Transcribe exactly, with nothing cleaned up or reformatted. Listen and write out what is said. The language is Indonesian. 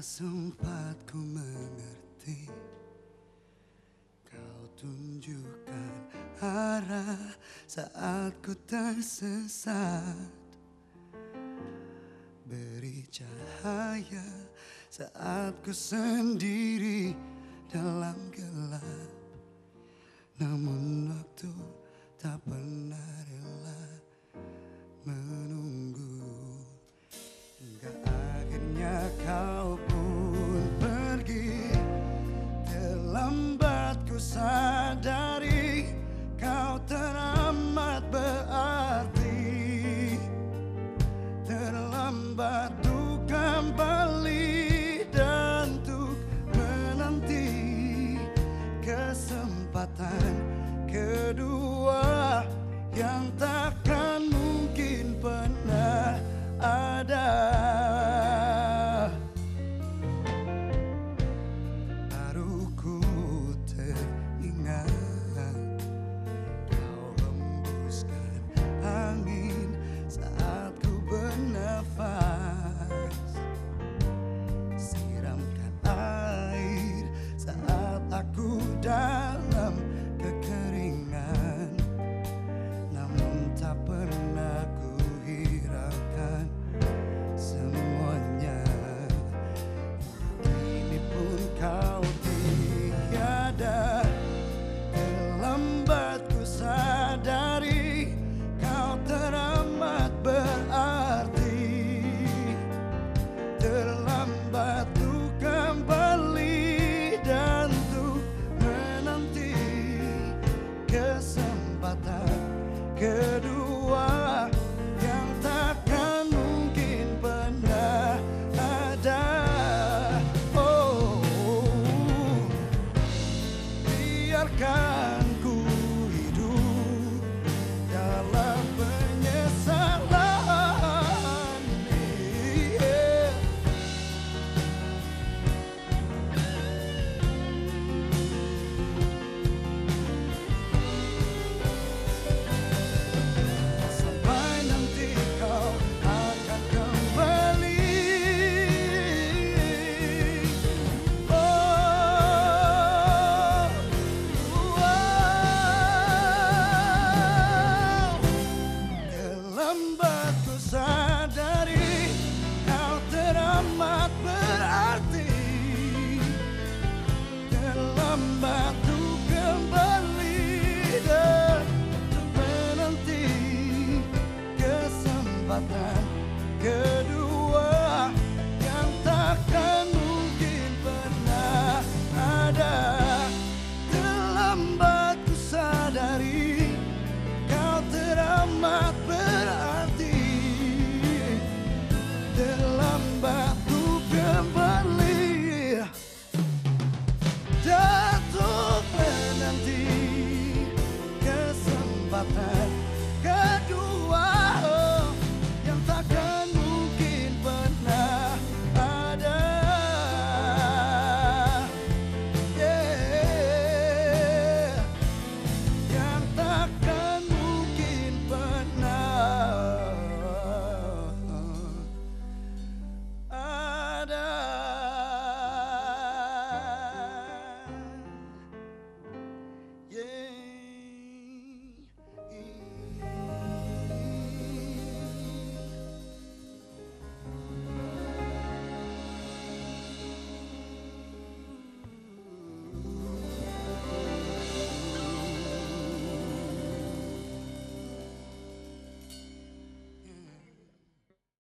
sempat ku mengerti, kau tunjukkan arah saat ku tersesat. Beri cahaya saat ku sendiri dalam gelap. Namun waktu tak pernah rela menunggu, hingga akhirnya kau pun pergi. Terlambat ku sadari kau teramat berarti. Terlambat untuk kembali dan untuk menanti kesempatan kedua yang takkan mungkin pernah ada. Baru ku teringat kau hembuskan angin saat ku bernafas, siramkan air saat aku dalam kekeringan. Namun tak pernah ku hiraukan semuanya. Kini pun kau tiada. Terlambat ku sadari kau teramat berarti. Terlambat untuk kembali dan untuk menanti kesempatan kedua yang takkan mungkin pernah ada. Oh, biarkan ku hidup dalam penyesalan ini, yeah. Sampai nanti kau akan kembali. Oh, wow. Terlambat ku sadari kau teramat berarti. Terlambat untuk kembali dan untuk menanti kesempatan kedua.